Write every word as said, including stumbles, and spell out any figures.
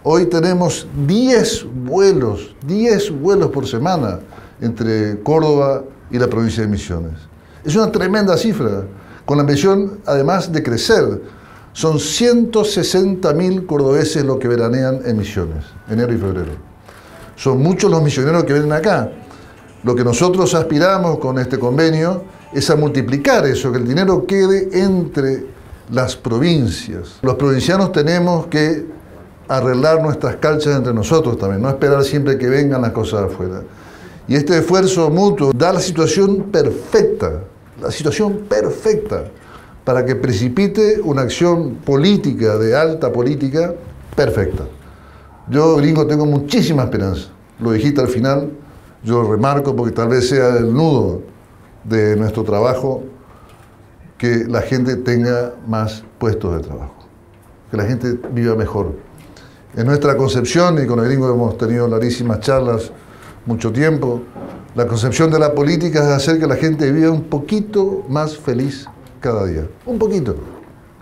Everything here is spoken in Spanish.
Hoy tenemos diez vuelos, diez vuelos por semana entre Córdoba y la provincia de Misiones. Es una tremenda cifra, con la ambición además de crecer. Son ciento sesenta mil cordobeses los que veranean en Misiones, enero y febrero. Son muchos los misioneros que vienen acá. Lo que nosotros aspiramos con este convenio es a multiplicar eso, que el dinero quede entre las provincias. Los provincianos tenemos que arreglar nuestras calchas entre nosotros también, no esperar siempre que vengan las cosas de afuera. Y este esfuerzo mutuo da la situación perfecta, la situación perfecta para que precipite una acción política, de alta política, perfecta. Yo, gringo, tengo muchísima esperanza. Lo dijiste al final, yo lo remarco porque tal vez sea el nudo de nuestro trabajo, que la gente tenga más puestos de trabajo, que la gente viva mejor. En nuestra concepción, y con el gringo hemos tenido larguísimas charlas mucho tiempo, la concepción de la política es hacer que la gente viva un poquito más feliz cada día. Un poquito.